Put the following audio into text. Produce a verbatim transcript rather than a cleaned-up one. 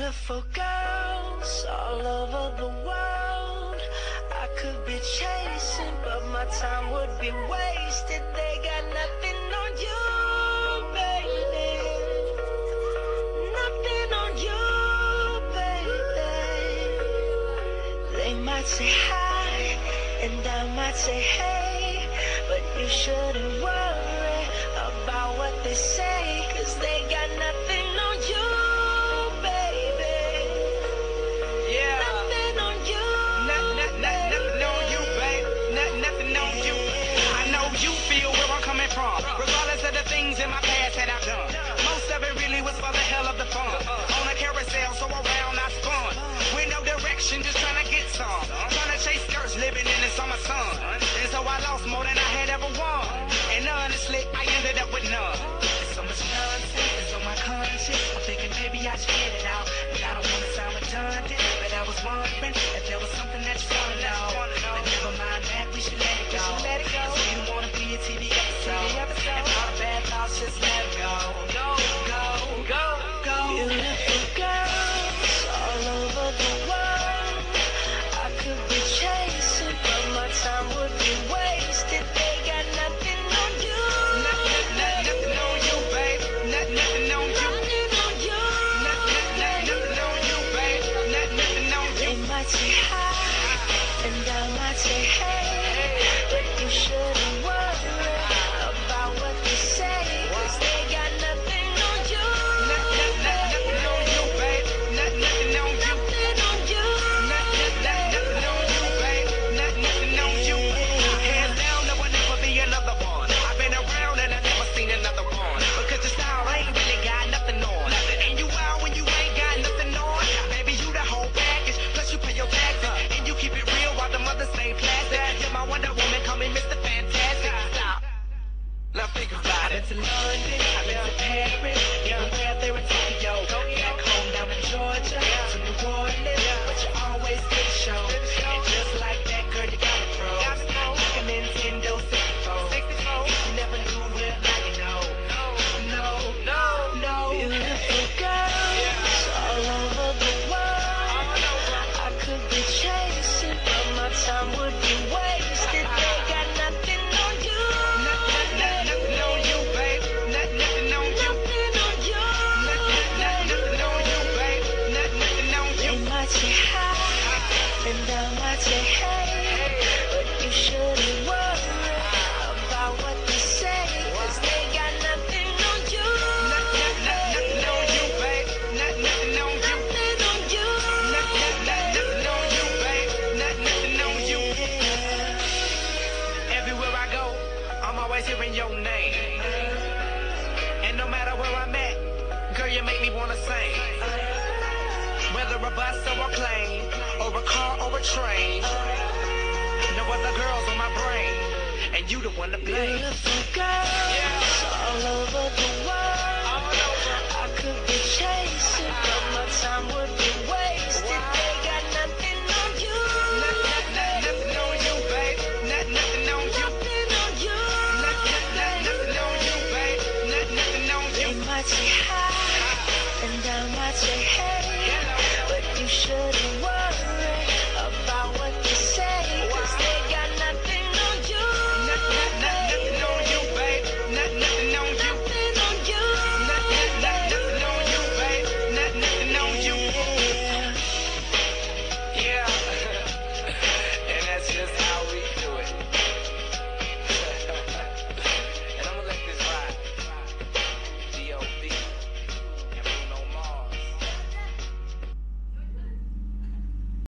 Beautiful girls all over the world. I could be chasing, but my time would be wasted. They got nothing on you, baby. Nothing on you, baby. They might say hi, and I might say hey, but you shouldn't worry about what they say, 'cause they got nothing on you. Regardless of the things in my past that I've done, most of it really was for the hell of the fun. On a carousel, so around I spun, with no direction, just trying to get some. Trying to chase skirts, living in the summer sun. And so I lost more than I had ever won. And honestly, I ended up with none. There's so much nonsense on my conscience. I'm thinking maybe I should get it out. But I don't want to sound redundant. But I was wondering if there was something that you want to know. But never mind that, we should let it go. Cause we don't want to be a T V episode. And all the bad thoughts, just let it go. Go, go, go, go. Beautiful girls all over the world. I could be chasing, but my time would be wasted. They got nothing on you. Nothing, nothing, nothing on you, babe. Nothing, nothing on you. Nothing on you. Nothing, nothing, nothing on you, babe. Nothing, nothing on you. They might say hi, and I might say hey, but you shouldn't worry about what they say, 'cause they got nothing on you. Nothing, nothing, nothing on you, babe. Nothing, nothing on you. Nothing on you. Nothing, nothing, nothing on you, babe. Nothing, nothing on you. Hands down, there will never be another one. I've been around and I've never seen another one. Because your style ain't really got nothing on. And you out when you ain't got nothing on. Baby, you the whole package. Plus you pay your taxes. And you keep it real while the mothers stay plastic. You're my Wonder Woman, call me Mister Fantastic. Stop. Now think about it. I've been to London, I've been to Paris, everywhere there in Tokyo. Back home down in Georgia, to New Orleans, but you always get a show. And just like that, girl, you got it, bro. Like a Nintendo sixty-four. If you never knew, well, now you know. No, no, no. Beautiful girls all over the world. I could be chasing, but my time would be wasted. They got nothing on you. Nothing, nothing, nothing on you, babe. Nothing, nothing on you. Nothing on you. Nothing, nothing, nothing on you, babe. Nothing, nothing on you. They might say hi, and I might say hey, but you shouldn't worry about what they say, 'cause they got nothing on you. Nothing, nothing, nothing on you, babe. Nothing, nothing on you. Nothing on you. Nothing, nothing, nothing on you, babe. Nothing, nothing on you. Everywhere I go, I'm always hearing your name. And no matter where I'm at, girl, you make me wanna sing. Whether a bus or a plane, or a car or a train, no other girls on my brain, and you the one to blame. Beautiful girls all over the world. I could be chasing, but my time would be wasted. They got nothing on you. Nothing, nothing, nothing on you, babe. Nothing, nothing on you. Nothing on you. Nothing, nothing, nothing on you, babe. Nothing, nothing on you. They might say hi, and I might say hey, but you should